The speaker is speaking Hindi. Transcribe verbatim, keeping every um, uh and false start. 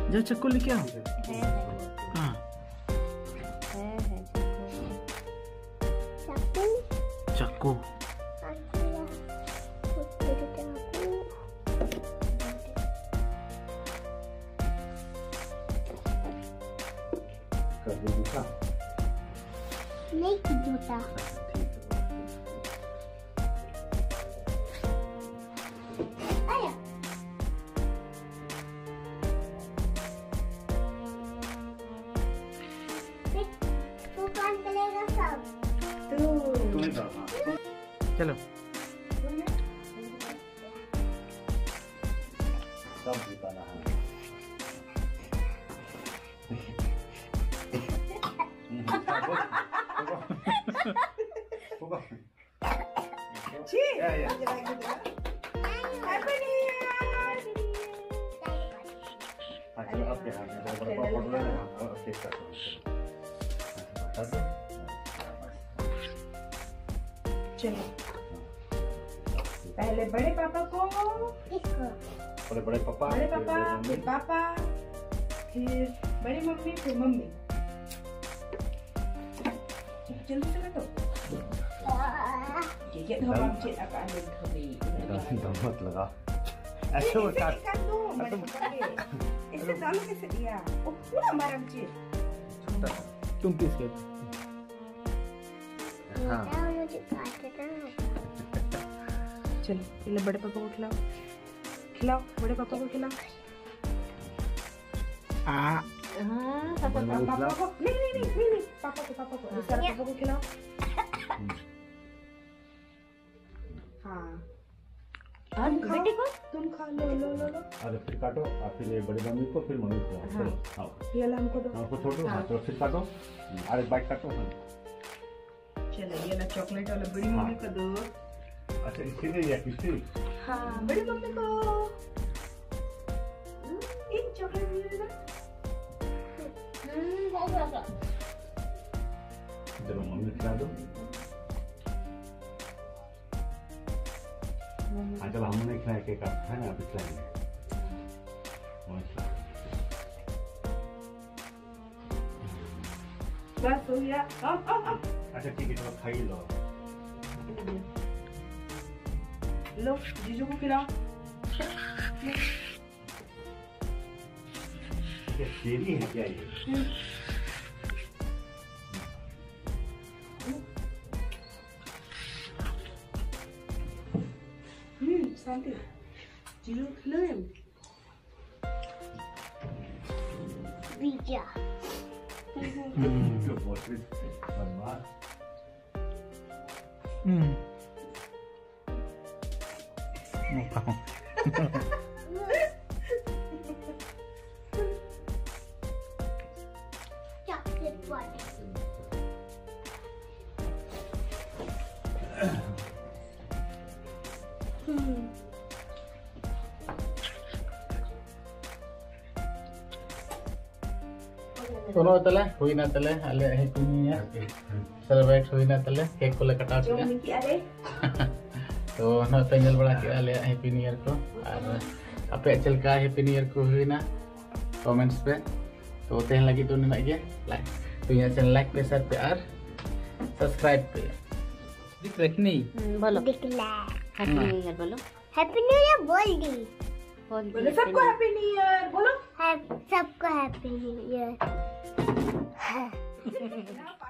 जा चक्कू लेके आओ। हाँ चक्कू नहीं जूता चलो सब बताना है। चलो पहले बड़े पापा को, बड़े बड़े पापा, बड़े पापा फिर पापा फिर बड़ी मम्मी फिर मम्मी। जल्दी से तो ये तो हम चेक akan lebih मत लगा ऐसे वो काट दो मैंने पकड़े इसे डालो कैसे दिया ओ पूरा मारा मुझे तुम किसके हाँ चलो पहले बड़े पापा को खिलाओ खिलाओ बड़े पापा को खिलाओ। आ हाँ पापा पापा को नहीं नहीं नहीं नहीं पापा को पापा को सारा पापा को खिलाओ। हाँ बेटे को तुम खा लो लो लो लो। अरे फिर काटो और फिर ये बड़ी मम्मी को फिर मम्मी को चलो आओ ये ला हमको दो हमको छोड़ो हाँ तो फिर काटो अरे बाइट काटो हाँ चलो ये ला चॉकलेट वाला बड़ी मम्मी को दो। अच्छा इसके लिए या किसके हाँ बड़ी मम्मी को एक चॉकलेट भी ले ला। चलो मम्मी खिला दो। हाँ चलो हमने खिलाया केक आप है ना अभी खिलाएंगे बस हो गया आओ आओ आओ। अच्छा ठीक है चलो खाई लो लो जीजू को खिलाओ। ये चेरी है क्या ये हम्म शांति जीजू खिलाओ बीजा जो बहुत बदमाश हम्म मुका चॉकलेट वाले कोनो तले हुई ना तले आले हैप्पी न्यू ईयर सेलिब्रेट हुई ना तले केक को ले कटा जो के मिकी आले तो ना तंगल बड़ा के आले हैप्पी न्यू ईयर को और आपे चलका हैप्पी न्यू ईयर को हुई ना कमेंट्स पे तो तेहन लगी तो ना ये लाइक तो ये चैनल लाइक पे शेयर पे और सब्सक्राइब पे दिख रखनी बोलो दिखला हैप्पी न्यू ईयर बोलो हैप्पी न्यू ईयर बोल दी बोलो सबको हैप्पी न्यू ईयर बोलो सबको हैप्पी न्यू ईयर